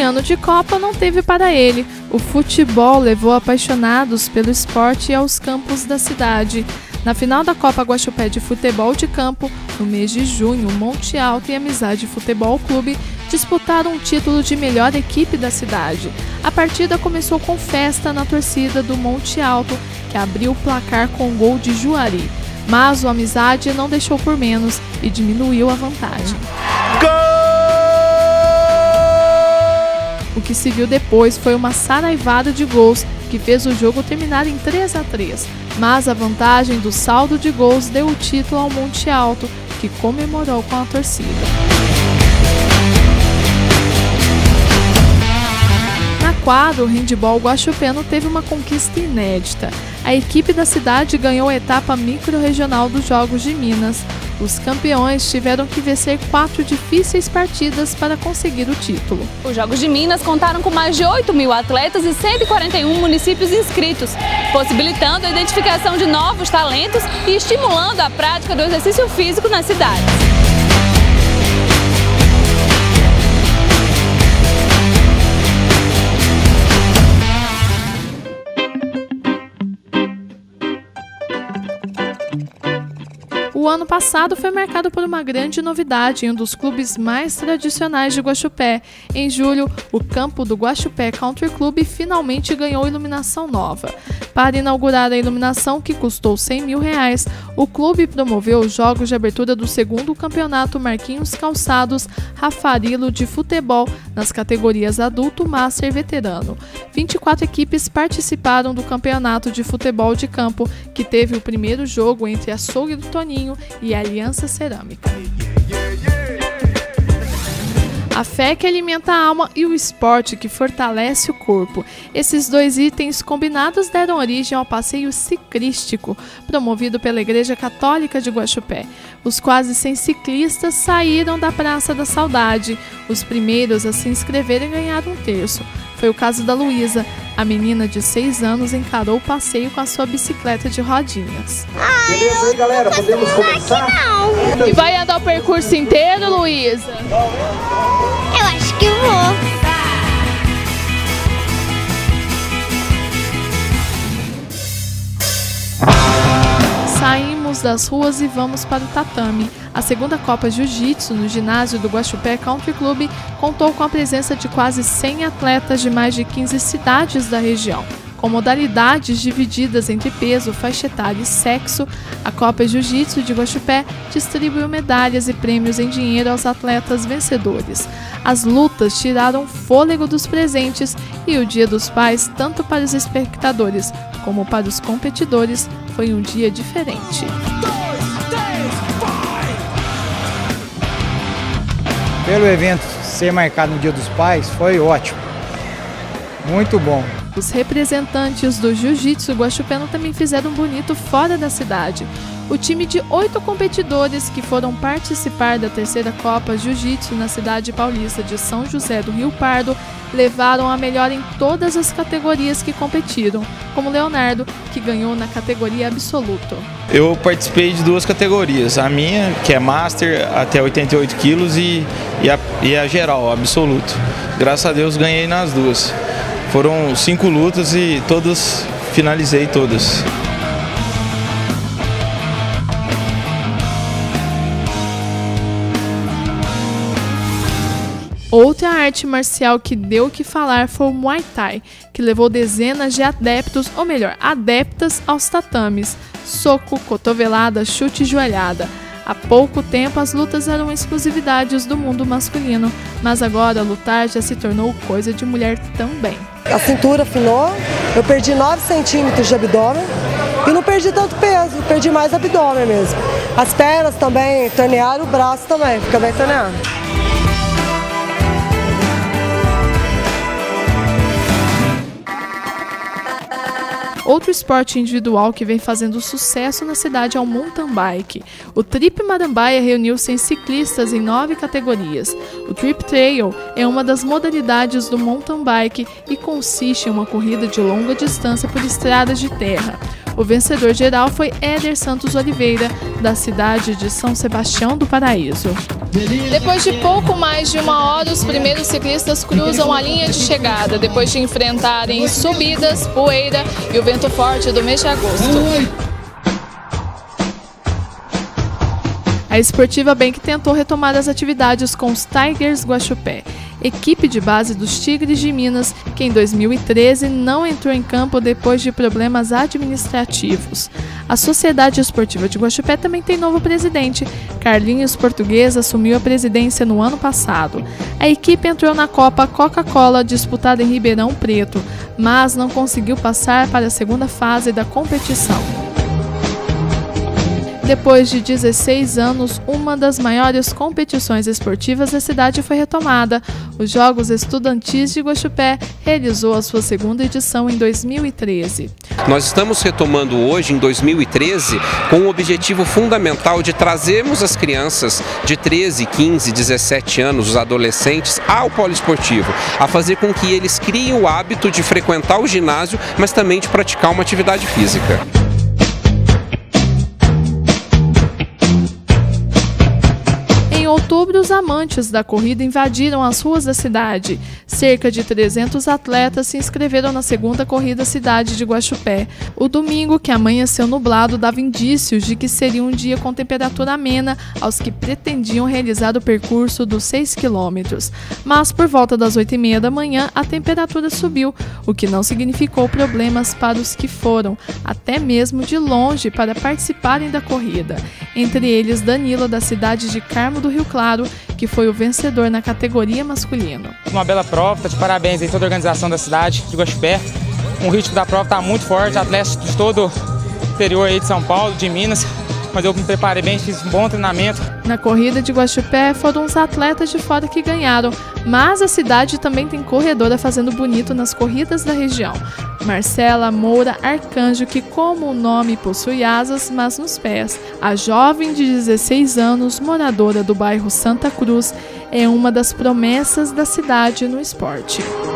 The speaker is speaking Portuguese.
ano de Copa não teve para ele. O futebol levou apaixonados pelo esporte aos campos da cidade. Na final da Copa Guaxupé de Futebol de Campo, no mês de junho, Monte Alto e Amizade Futebol Clube disputaram o título de melhor equipe da cidade. A partida começou com festa na torcida do Monte Alto, que abriu o placar com gol de Juari. Mas o Amizade não deixou por menos e diminuiu a vantagem. O que se viu depois foi uma saraivada de gols que fez o jogo terminar em 3-3. Mas a vantagem do saldo de gols deu o título ao Monte Alto, que comemorou com a torcida. Na quadra, o handebol guaxupeno teve uma conquista inédita. A equipe da cidade ganhou a etapa micro-regional dos Jogos de Minas. Os campeões tiveram que vencer 4 difíceis partidas para conseguir o título. Os Jogos de Minas contaram com mais de 8.000 atletas e 141 municípios inscritos, possibilitando a identificação de novos talentos e estimulando a prática do exercício físico na cidade. O ano passado foi marcado por uma grande novidade em um dos clubes mais tradicionais de Guaxupé. Em julho, o campo do Guaxupé Country Club finalmente ganhou iluminação nova. Para inaugurar a iluminação, que custou R$100 mil, o clube promoveu os jogos de abertura do segundo campeonato Marquinhos Calçados Rafarilo de futebol nas categorias adulto, master e veterano. 24 equipes participaram do campeonato de futebol de campo, que teve o primeiro jogo entre Açougue do Toninho e Aliança Cerâmica. A fé que alimenta a alma e o esporte que fortalece o corpo. Esses dois itens combinados deram origem ao passeio ciclístico, promovido pela Igreja Católica de Guaxupé. Os quase 100 ciclistas saíram da Praça da Saudade. Os primeiros a se inscreverem ganharam um terço. Foi o caso da Luísa. A menina de 6 anos encarou o passeio com a sua bicicleta de rodinhas. Beleza aí, galera? Podemos começar? E vai andar o percurso inteiro, Luísa? Eu acho que vou. Saímos das ruas e vamos para o tatame. A segunda Copa Jiu-Jitsu no ginásio do Guaxupé Country Club contou com a presença de quase 100 atletas de mais de 15 cidades da região. Com modalidades divididas entre peso, faixa etária e sexo, a Copa Jiu-Jitsu de Guaxupé distribuiu medalhas e prêmios em dinheiro aos atletas vencedores. As lutas tiraram o fôlego dos presentes e o Dia dos Pais, tanto para os espectadores como para os competidores, foi um dia diferente. Pelo evento ser marcado no Dia dos Pais, foi ótimo. Muito bom. Os representantes do Jiu-Jitsu guaxupeno também fizeram bonito fora da cidade. O time de 8 competidores que foram participar da terceira Copa Jiu-Jitsu na cidade paulista de São José do Rio Pardo levaram a melhor em todas as categorias que competiram, como Leonardo, que ganhou na categoria absoluto. Eu participei de 2 categorias, a minha, que é Master, até 88 quilos, e a geral, absoluto. Graças a Deus ganhei nas 2. Foram 5 lutas e finalizei todas. Outra arte marcial que deu o que falar foi o Muay Thai, que levou dezenas de adeptos, ou melhor, adeptas aos tatames. Soco, cotovelada, chute e joelhada. Há pouco tempo as lutas eram exclusividades do mundo masculino, mas agora lutar já se tornou coisa de mulher também. A cintura afinou, eu perdi 9 centímetros de abdômen e não perdi tanto peso, perdi mais abdômen mesmo. As pernas também tornearam, o braço também, fica bem torneado. Outro esporte individual que vem fazendo sucesso na cidade é o mountain bike. O Trip Marambaia reuniu 100 ciclistas em 9 categorias. O Trip Trail é uma das modalidades do mountain bike e consiste em uma corrida de longa distância por estradas de terra. O vencedor geral foi Éder Santos Oliveira, da cidade de São Sebastião do Paraíso. Depois de pouco mais de 1 hora, os primeiros ciclistas cruzam a linha de chegada, depois de enfrentarem subidas, poeira e o vento forte do mês de agosto. A Esportiva Bank tentou retomar as atividades com os Tigers Guaxupé, equipe de base dos Tigres de Minas, que em 2013 não entrou em campo depois de problemas administrativos. A Sociedade Esportiva de Guaxupé também tem novo presidente. Carlinhos Português assumiu a presidência no ano passado. A equipe entrou na Copa Coca-Cola, disputada em Ribeirão Preto, mas não conseguiu passar para a segunda fase da competição. Depois de 16 anos, uma das maiores competições esportivas da cidade foi retomada. Os Jogos Estudantis de Guaxupé realizou a sua segunda edição em 2013. Nós estamos retomando hoje, em 2013, com o objetivo fundamental de trazermos as crianças de 13, 15, 17 anos, os adolescentes, ao poliesportivo, a fazer com que eles criem o hábito de frequentar o ginásio, mas também de praticar uma atividade física. Em outubro, os amantes da corrida invadiram as ruas da cidade. Cerca de 300 atletas se inscreveram na segunda corrida Cidade de Guaxupé. O domingo, que amanheceu nublado, dava indícios de que seria um dia com temperatura amena aos que pretendiam realizar o percurso dos 6 quilômetros. Mas por volta das 8h30 da manhã, a temperatura subiu, o que não significou problemas para os que foram, até mesmo de longe, para participarem da corrida. Entre eles, Danilo, da cidade de Carmo do Rio Claro, que foi o vencedor na categoria masculino. Uma bela prova, tá de parabéns aí toda a organização da cidade de Guaxupé. O ritmo da prova está muito forte, atletas de todo o interior aí de São Paulo, de Minas, mas eu me preparei bem, fiz um bom treinamento. Na corrida de Guaxupé foram os atletas de fora que ganharam, mas a cidade também tem corredora fazendo bonito nas corridas da região. Marcela Moura Arcanjo, que como o nome possui asas, mas nos pés. A jovem de 16 anos, moradora do bairro Santa Cruz, é uma das promessas da cidade no esporte.